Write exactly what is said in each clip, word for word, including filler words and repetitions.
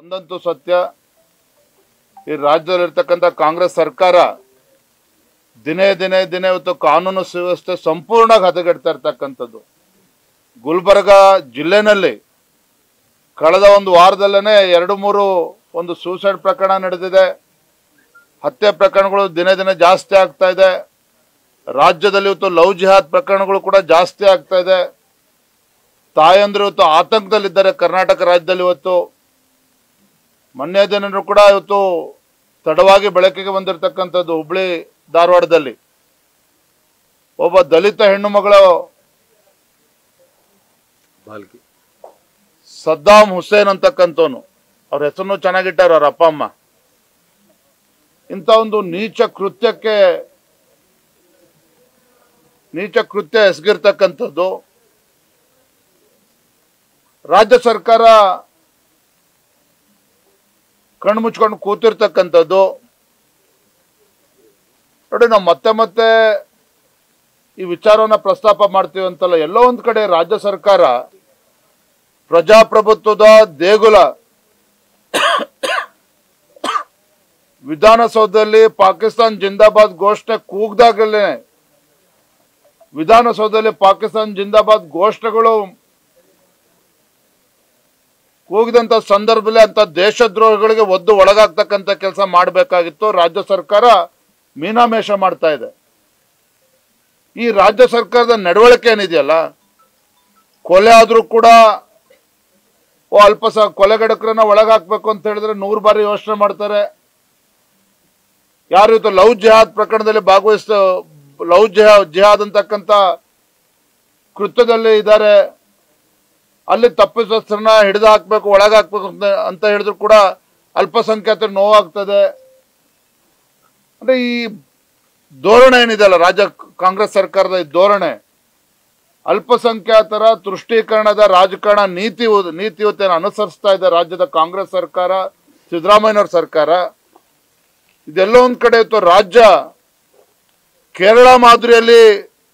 ಒಂದಂತೂ ಸತ್ಯ, ಈ ರಾಜ್ಯದಲ್ಲಿರ್ತಕ್ಕಂಥ ಕಾಂಗ್ರೆಸ್ ಸರ್ಕಾರ ದಿನೇ ದಿನೇ ದಿನೇ ಇವತ್ತು ಕಾನೂನು ಸುವ್ಯವಸ್ಥೆ ಸಂಪೂರ್ಣ ಹದಗೆಡ್ತಾ ಇರ್ತಕ್ಕಂಥದ್ದು. ಗುಲ್ಬರ್ಗ ಜಿಲ್ಲೆನಲ್ಲಿ ಕಳೆದ ಒಂದು ವಾರದಲ್ಲೇ ಎರಡು ಮೂರು ಒಂದು ಸೂಸೈಡ್ ಪ್ರಕರಣ ನಡೆದಿದೆ. ಹತ್ಯೆ ಪ್ರಕರಣಗಳು ದಿನೇ ದಿನೇ ಜಾಸ್ತಿ ಆಗ್ತಾ ಇದೆ. ರಾಜ್ಯದಲ್ಲಿ ಇವತ್ತು ಲವ್ ಜಿಹಾದ್ ಪ್ರಕರಣಗಳು ಕೂಡ ಜಾಸ್ತಿ ಆಗ್ತಾ ಇದೆ. ತಾಯಂದ್ರು ಇವತ್ತು ಆತಂಕದಲ್ಲಿದ್ದಾರೆ ಕರ್ನಾಟಕ ರಾಜ್ಯದಲ್ಲಿ. ಇವತ್ತು ಮೊನ್ನೆ ದಿನನೂ ಕೂಡ ಇವತ್ತು ತಡವಾಗಿ ಬೆಳಕಿಗೆ ಬಂದಿರತಕ್ಕಂಥದ್ದು ಹುಬ್ಳಿ ಧಾರವಾಡದಲ್ಲಿ ಒಬ್ಬ ದಲಿತ ಹೆಣ್ಣು ಮಗಳು ಸದ್ದಾಂ ಹುಸೇನ್ ಅಂತಕ್ಕಂಥವನು, ಅವ್ರ ಹೆಸರನ್ನು ಚೆನ್ನಾಗಿಟ್ಟಾರ ಅವ್ರ ಅಪ್ಪ ಅಮ್ಮ. ಇಂಥ ಒಂದು ನೀಚ ಕೃತ್ಯಕ್ಕೆ ನೀಚ ಕೃತ್ಯ ಎಸಗಿರ್ತಕ್ಕಂಥದ್ದು ರಾಜ್ಯ ಸರ್ಕಾರ ಕಣ್ಣು ಮುಚ್ಕೊಂಡು ಕೂತಿರ್ತಕ್ಕಂಥದ್ದು. ನೋಡಿ, ನಾವು ಮತ್ತೆ ಮತ್ತೆ ಈ ವಿಚಾರವನ್ನ ಪ್ರಸ್ತಾಪ ಮಾಡ್ತೀವಿ ಅಂತಲ್ಲ, ಎಲ್ಲೋ ಒಂದ್ ಕಡೆ ರಾಜ್ಯ ಸರ್ಕಾರ ಪ್ರಜಾಪ್ರಭುತ್ವದ ದೇಗುಲ ವಿಧಾನಸೌಧದಲ್ಲಿ ಪಾಕಿಸ್ತಾನ್ ಜಿಂದಾಬಾದ್ ಘೋಷಣೆ ಕೂಗ್ದಾಗಲೇ ವಿಧಾನಸೌಧದಲ್ಲಿ ಪಾಕಿಸ್ತಾನ್ ಜಿಂದಾಬಾದ್ ಘೋಷಣೆಗಳು ಕೂಗಿದಂತ ಸಂದರ್ಭದಲ್ಲಿ ಅಂತ ದೇಶದ್ರೋಹಿಗಳಿಗೆ ಒದ್ದು ಒಳಗಾಗ್ತಕ್ಕಂಥ ಕೆಲಸ ಮಾಡಬೇಕಾಗಿತ್ತು. ರಾಜ್ಯ ಸರ್ಕಾರ ಮೀನಾಮೇಷ ಮಾಡ್ತಾ ಇದೆ. ಈ ರಾಜ್ಯ ಸರ್ಕಾರದ ನಡವಳಿಕೆ ಏನಿದೆಯಲ್ಲ, ಕೊಲೆ ಆದ್ರೂ ಕೂಡ ಓ ಅಲ್ಪ ಸ ಕೊಲೆಗಡಕರನ್ನ ಒಳಗಾಕ್ಬೇಕು ಅಂತ ಹೇಳಿದ್ರೆ ನೂರು ಬಾರಿ ಯೋಚನೆ ಮಾಡ್ತಾರೆ. ಯಾರು ಇವತ್ತು ಲವ್ ಜಿಹಾದ್ ಪ್ರಕರಣದಲ್ಲಿ ಭಾಗವಹಿಸ ಲವ್ ಜಿಹಾದ್ ಜಿಹಾದ್ ಅಂತಕ್ಕಂಥ ಕೃತ್ಯದಲ್ಲಿ ಇದ್ದಾರೆ, ಅಲ್ಲಿ ತಪ್ಪಿತಸ್ಥರನ್ನ ಹಿಡಿದು ಹಾಕ್ಬೇಕು ಒಳಗಾಕ್ಬೇಕು ಅಂತ ಹೇಳಿದ್ರು ಕೂಡ ಅಲ್ಪಸಂಖ್ಯಾತರು ನೋವಾಗ್ತದೆ. ಅಂದ್ರೆ ಈ ಧೋರಣೆ ಏನಿದೆಯಲ್ಲ ರಾಜ್ಯ ಕಾಂಗ್ರೆಸ್ ಸರ್ಕಾರದ ಈ ಧೋರಣೆ, ಅಲ್ಪಸಂಖ್ಯಾತರ ತುಷ್ಟೀಕರಣದ ರಾಜಕಾರಣ ನೀತಿ ನೀತಿಯುತೆಯನ್ನು ಅನುಸರಿಸ್ತಾ ಇದೆ ರಾಜ್ಯದ ಕಾಂಗ್ರೆಸ್ ಸರ್ಕಾರ, ಸಿದ್ದರಾಮಯ್ಯನವ್ರ ಸರ್ಕಾರ. ಇದೆಲ್ಲ ಒಂದ್ ಕಡೆ ಇತ್ತು. ರಾಜ್ಯ ಕೇರಳ ಮಾದರಿಯಲ್ಲಿ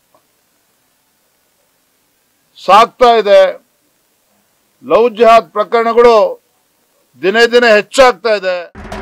ಸಾಗ್ತಾ ಇದೆ. ಲವ್ ಜಿಹಾದ್ ಪ್ರಕರಣಗಳು ದಿನೇ ದಿನೇ ಹೆಚ್ಚಾಗ್ತಾ ಇದೆ.